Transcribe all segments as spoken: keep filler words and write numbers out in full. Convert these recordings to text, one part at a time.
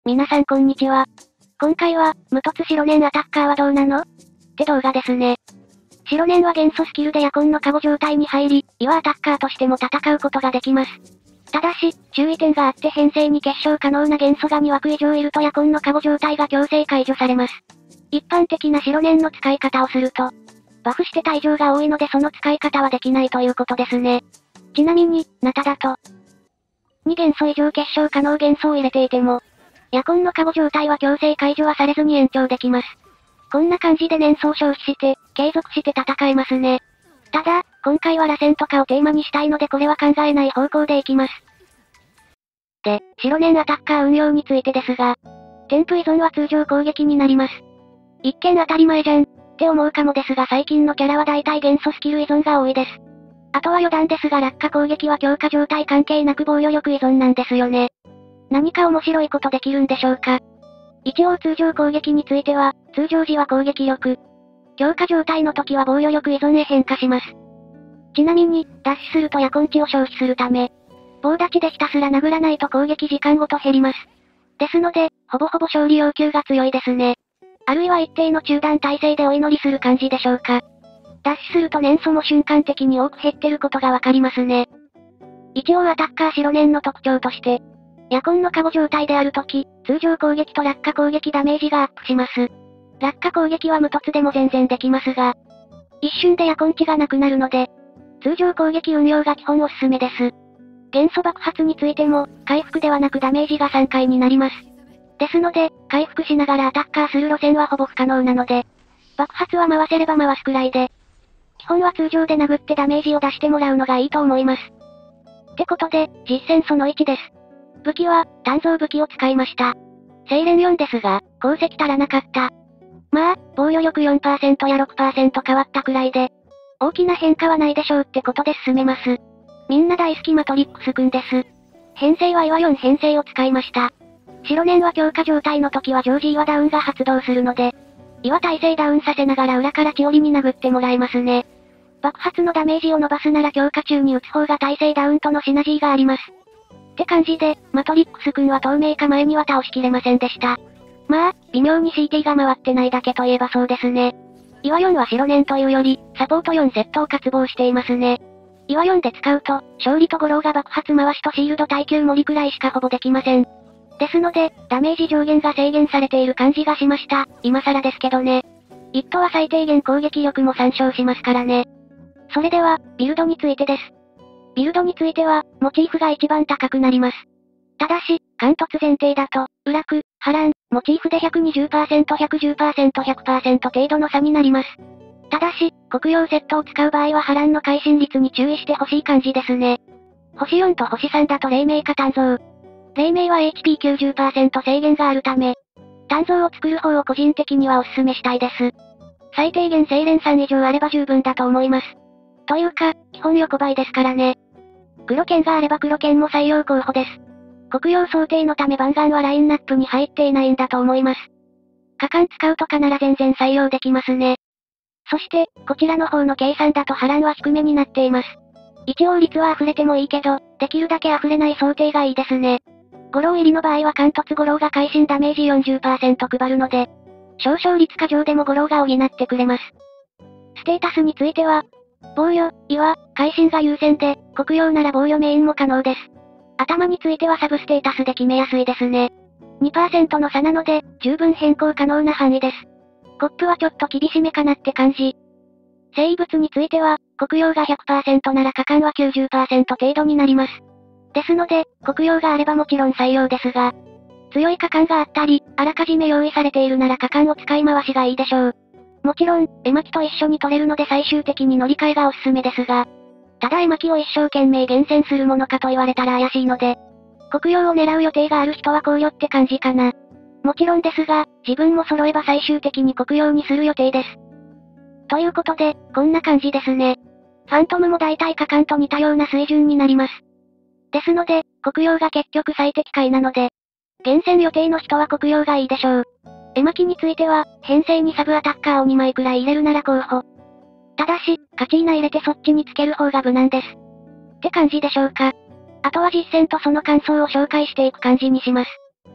皆さんこんにちは。今回は、無凸白念アタッカーはどうなのって動画ですね。白念は元素スキルで夜根のカゴ状態に入り、岩アタッカーとしても戦うことができます。ただし、注意点があって編成に結晶可能な元素がに枠以上いると夜根のカゴ状態が強制解除されます。一般的な白念の使い方をすると、バフして退場が多いのでその使い方はできないということですね。ちなみに、ナタだと、に元素以上結晶可能元素を入れていても、夜根のカゴ状態は強制解除はされずに延長できます。こんな感じで年数を消費して、継続して戦えますね。ただ、今回は螺旋とかをテーマにしたいのでこれは考えない方向でいきます。で、白念アタッカー運用についてですが、添付依存は通常攻撃になります。一見当たり前じゃん、って思うかもですが最近のキャラは大体元素スキル依存が多いです。あとは余談ですが落下攻撃は強化状態関係なく防御力依存なんですよね。何か面白いことできるんでしょうか。一応通常攻撃については、通常時は攻撃力。強化状態の時は防御力依存へ変化します。ちなみに、ダッシュすると夜根値を消費するため、棒立ちでひたすら殴らないと攻撃時間ごと減ります。ですので、ほぼほぼ勝利要求が強いですね。あるいは一定の中断体制でお祈りする感じでしょうか。ダッシュすると年素も瞬間的に多く減ってることがわかりますね。一応アタッカー白念の特徴として、夜根のカゴ状態であるとき、通常攻撃と落下攻撃ダメージがアップします。落下攻撃は無凸でも全然できますが、一瞬で夜根値がなくなるので、通常攻撃運用が基本おすすめです。元素爆発についても、回復ではなくダメージがさんかいになります。ですので、回復しながらアタッカーする路線はほぼ不可能なので、爆発は回せれば回すくらいで、基本は通常で殴ってダメージを出してもらうのがいいと思います。ってことで、実践そのいちです。武器は、鍛造武器を使いました。精錬よんですが、鉱石足らなかった。まあ、防御力 よんパーセント や ろくパーセント 変わったくらいで、大きな変化はないでしょうってことで進めます。みんな大好きマトリックスくんです。編成は岩よん編成を使いました。白念は強化状態の時は常時岩ダウンが発動するので、岩耐性ダウンさせながら裏から血折りに殴ってもらえますね。爆発のダメージを伸ばすなら強化中に撃つ方が耐性ダウンとのシナジーがあります。って感じで、マトリックスくんは透明化前には倒しきれませんでした。まあ、微妙に シーティー が回ってないだけといえばそうですね。岩よんは白念というより、サポートよんセットを渇望していますね。岩よんで使うと、勝利と五郎が爆発回しとシールド耐久盛りくらいしかほぼできません。ですので、ダメージ上限が制限されている感じがしました。今更ですけどね。一斗は最低限攻撃力も参照しますからね。それでは、ビルドについてです。ビルドについては、モチーフが一番高くなります。ただし、貫突前提だと、裏区、波乱、モチーフで ひゃくにじゅっパーセント、ひゃくじゅっパーセント、ひゃくパーセント 程度の差になります。ただし、黒曜セットを使う場合は波乱の会心率に注意してほしい感じですね。星よんと星さんだと黎明か鍛造。黎明は エイチピーきゅうじゅっパーセント 制限があるため、鍛造を作る方を個人的にはお勧めしたいです。最低限精錬さん以上あれば十分だと思います。というか、基本横ばいですからね。黒剣があれば黒剣も採用候補です。黒曜想定のため番眼はラインナップに入っていないんだと思います。果敢使うとかなら全然採用できますね。そして、こちらの方の計算だと波乱は低めになっています。一応率は溢れてもいいけど、できるだけ溢れない想定がいいですね。五郎入りの場合は貫突五郎が会心ダメージ よんじゅっパーセント 配るので、少々率過剰でも五郎が補ってくれます。ステータスについては、防御、岩、会心が優先で、黒曜なら防御メインも可能です。頭についてはサブステータスで決めやすいですね。にパーセント の差なので、十分変更可能な範囲です。コップはちょっと厳しめかなって感じ。生物については、黒曜が ひゃくパーセント なら果敢は きゅうじゅっパーセント 程度になります。ですので、黒曜があればもちろん採用ですが、強い果敢があったり、あらかじめ用意されているなら果敢を使い回しがいいでしょう。もちろん、絵巻と一緒に取れるので最終的に乗り換えがおすすめですが、ただ絵巻を一生懸命厳選するものかと言われたら怪しいので、黒曜を狙う予定がある人は考慮って感じかな。もちろんですが、自分も揃えば最終的に黒曜にする予定です。ということで、こんな感じですね。ファントムも大体果敢と似たような水準になります。ですので、黒曜が結局最適解なので、厳選予定の人は黒曜がいいでしょう。絵巻については、編成にサブアタッカーをにまいくらい入れるなら候補。ただし、カチーナ入れてそっちにつける方が無難です。って感じでしょうか。あとは実践とその感想を紹介していく感じにします。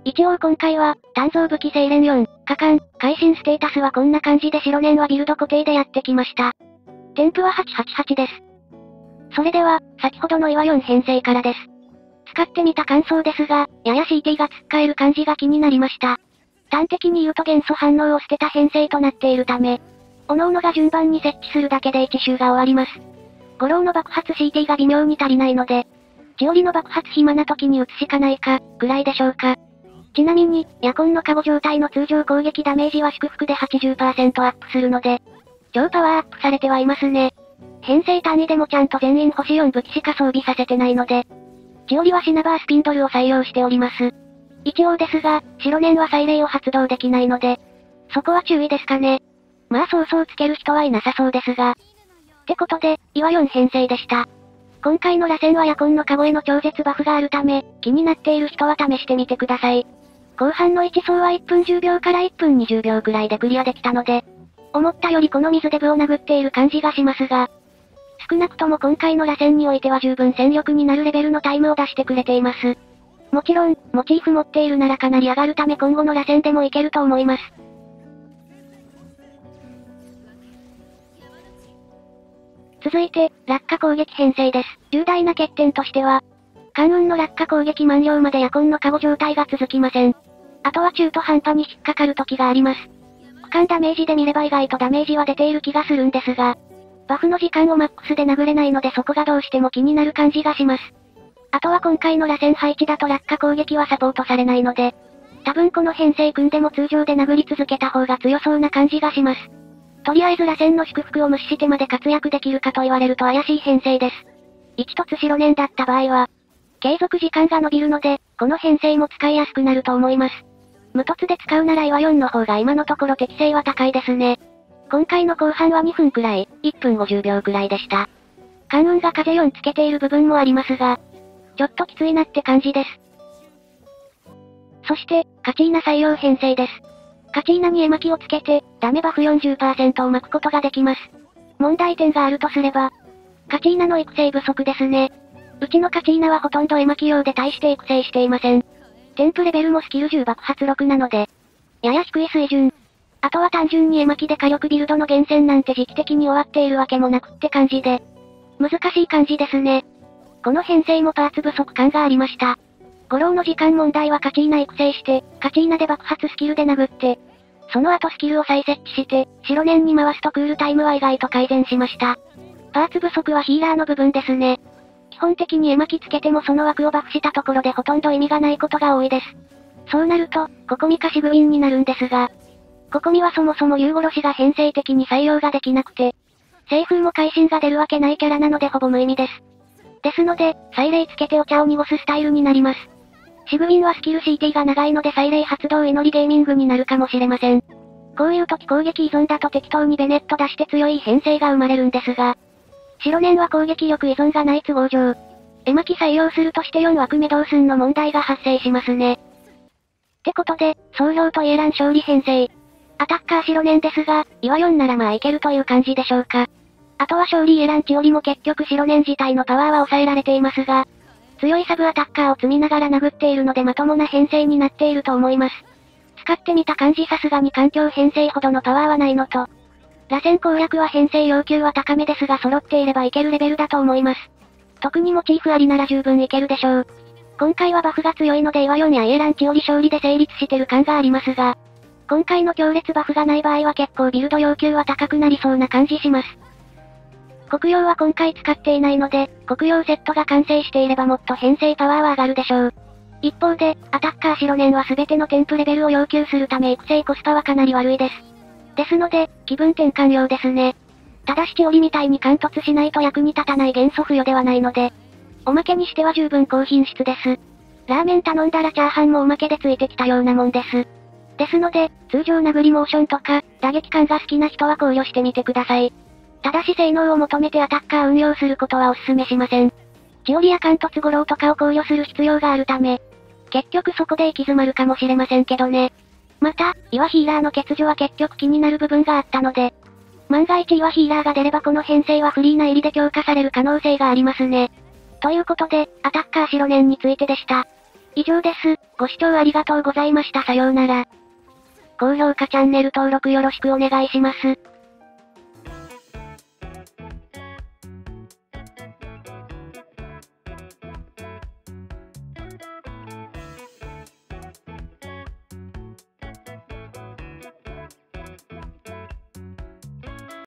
一応今回は、鍛造武器精錬よん、果敢、会心ステータスはこんな感じで白年はビルド固定でやってきました。添付ははちはちはちです。それでは、先ほどの岩よん編成からです。使ってみた感想ですが、やや シーティー が突っかえる感じが気になりました。端的に言うと元素反応を捨てた編成となっているため、各々が順番に設置するだけでいち周が終わります。五郎の爆発 シーティー が微妙に足りないので、千織の爆発暇な時に撃つしかないか、くらいでしょうか。ちなみに、夜根のカゴ状態の通常攻撃ダメージは祝福で はちじゅっパーセント アップするので、超パワーアップされてはいますね。編成単位でもちゃんと全員星よん武器しか装備させてないので、千織はシナバースピンドルを採用しております。一応ですが、白年は祭礼を発動できないので、そこは注意ですかね。まあそうそうつける人はいなさそうですが。ってことで、岩よん編成でした。今回の螺旋は夜根のカゴへの超絶バフがあるため、気になっている人は試してみてください。後半のいち走はいっぷんじゅうびょうからいっぷんにじゅうびょうくらいでクリアできたので、思ったよりこの水で部を殴っている感じがしますが、少なくとも今回の螺旋においては十分戦力になるレベルのタイムを出してくれています。もちろん、モチーフ持っているならかなり上がるため今後の螺旋でもいけると思います。続いて、落下攻撃編成です。重大な欠点としては、関運の落下攻撃満了まで夜根のカゴ状態が続きません。あとは中途半端に引っかかる時があります。区間ダメージで見れば意外とダメージは出ている気がするんですが、バフの時間をマックスで殴れないのでそこがどうしても気になる感じがします。あとは今回の螺旋配置だと落下攻撃はサポートされないので、多分この編成組んでも通常で殴り続けた方が強そうな感じがします。とりあえず螺旋の祝福を無視してまで活躍できるかと言われると怪しい編成です。一凸白年だった場合は、継続時間が伸びるので、この編成も使いやすくなると思います。無凸で使うなら岩よんの方が今のところ適性は高いですね。今回の後半はにふんくらい、いっぷんごじゅうびょうくらいでした。関運が風よんつけている部分もありますが、ちょっときついなって感じです。そして、カチーナ採用編成です。カチーナに絵巻をつけて、ダメバフ よんじゅっパーセント を巻くことができます。問題点があるとすれば、カチーナの育成不足ですね。うちのカチーナはほとんど絵巻用で対して育成していません。添付レベルもスキルじゅう爆発ろくなので、やや低い水準。あとは単純に絵巻で火力ビルドの厳選なんて時期的に終わっているわけもなくって感じで。難しい感じですね。この編成もパーツ不足感がありました。五郎の時間問題はカチーナ育成して、カチーナで爆発スキルで殴って、その後スキルを再設置して、白年に回すとクールタイムは意外と改善しました。パーツ不足はヒーラーの部分ですね。基本的に絵巻つけてもその枠をバフしたところでほとんど意味がないことが多いです。そうなると、ココミかシグウィンになるんですが、ココミはそもそも竜殺しが編成的に採用ができなくて、西風も会心が出るわけないキャラなのでほぼ無意味です。ですので、祭礼つけてお茶を濁すスタイルになります。シグウィンはスキル シーティー が長いので祭礼発動祈りゲーミングになるかもしれません。こういう時攻撃依存だと適当にベネット出して強い編成が生まれるんですが、白年は攻撃力依存がない都合上、絵巻採用するとしてよん枠目どうすんの問題が発生しますね。ってことで、総評とイエラン勝利編成。アタッカー白年ですが、岩よんならまあいけるという感じでしょうか。あとは勝利イエランチオリも結局白年自体のパワーは抑えられていますが、強いサブアタッカーを積みながら殴っているのでまともな編成になっていると思います。使ってみた感じさすがに環境編成ほどのパワーはないのと、螺旋攻略は編成要求は高めですが揃っていればいけるレベルだと思います。特にモチーフありなら十分いけるでしょう。今回はバフが強いので岩よんやイエランチオリ勝利で成立してる感がありますが、今回の強烈バフがない場合は結構ビルド要求は高くなりそうな感じします。黒曜は今回使っていないので、黒曜セットが完成していればもっと編成パワーは上がるでしょう。一方で、アタッカー白年は全ての添付レベルを要求するため育成コスパはかなり悪いです。ですので、気分転換用ですね。ただしチオリみたいに貫突しないと役に立たない元素付与ではないので、おまけにしては十分高品質です。ラーメン頼んだらチャーハンもおまけでついてきたようなもんです。ですので、通常殴りモーションとか、打撃感が好きな人は考慮してみてください。ただし性能を求めてアタッカー運用することはお勧めしません。チオリや貫突五郎とかを考慮する必要があるため、結局そこで行き詰まるかもしれませんけどね。また、岩ヒーラーの欠如は結局気になる部分があったので、万が一岩ヒーラーが出ればこの編成はフリーな入りで強化される可能性がありますね。ということで、アタッカー白年についてでした。 以上です。ご視聴ありがとうございました。さようなら。高評価チャンネル登録よろしくお願いします。